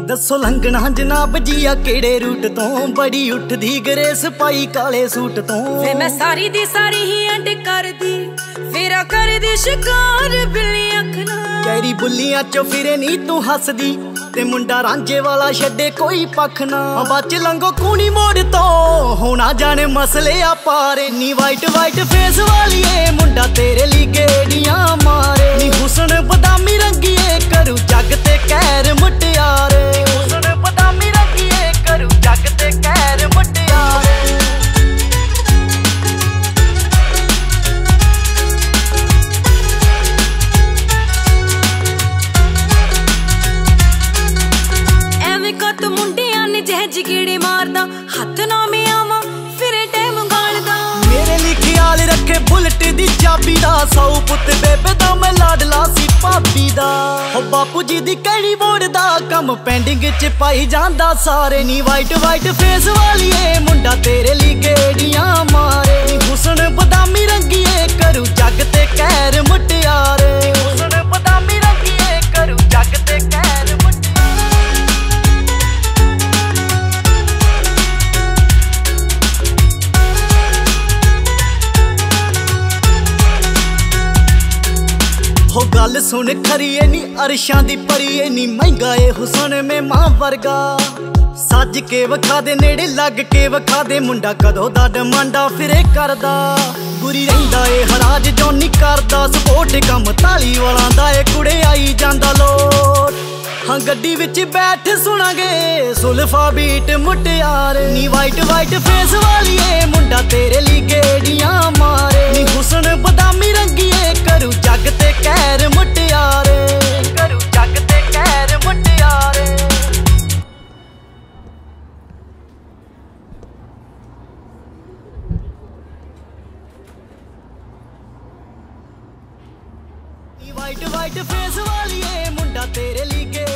दसो लंघना जनाब जिया केड़े रूट तो बड़ी उठदी ग्रेस पाई काले सूट तो वे मैं सारी दी सारी ही एंड कर दी फेरा कर दी शिकार बिल्ली अखना कैरी बुल्लियां चो फिरे नी तू हसदी ते मुंडा रांझे वाला छड्डे कोई पख ना बच लंघो कूनी मोड़ तो होना जाने मसले आ पारे नी वाइट वाइट फेस वाली ए मुंडा तेरे ली गेड़ियां मारे नी हुस्न बदामी रंगीए करू जग ते कहर मुटियारे हुस्न बदामी रंगीए करू जग ते कहर मुटियारे कत मुंडिया ने जहज गेड़े मारदा हथ ना में आवा फिर टाइम गालदा मेरे लिए ख्याल रखे बुलेट दी चाबी दा सौ पुत बेबे दा मैं लाडला सी भाबी दा हो बापू जी दी कड़ी मोड़ दा कम पेंडिंग च पाई जांदा सारे नी वाइट वाइट फेस वाली ए मुंडा तेरे लिए गेड़ियां मारे हुस्न बदामी रंगीए करू जग ते कहर मुटियारे हुस्न बदामी रंगीए करू जग ते कहर हो गल सुन खरीए नी अरशां दी परिए नी महंगा ए हुस्न में मां वर्गा सज के वखा दे नेड़े लग के वखा दे मुंडा कदों दा डमांडा फिरे करदा बुरी रहिंदा ए हराज जोनी करदा सपोर्ट कम ताली वाला दा ए कुड़े आई जांदा लोट हाँ गड्डी विच बैठ सुनांगे सुल्फा बीट मुटियारे नी वाइट वाइट फेस वाली ए मुंडा तेरे ली गेड़ियां मारे नी हुस्न बदामी रंगीए करू जग ते कहर मुटियारे करू जग ते कहर मुटियारे वाइट वाइट फेस वाली ए मुंडा तेरे ली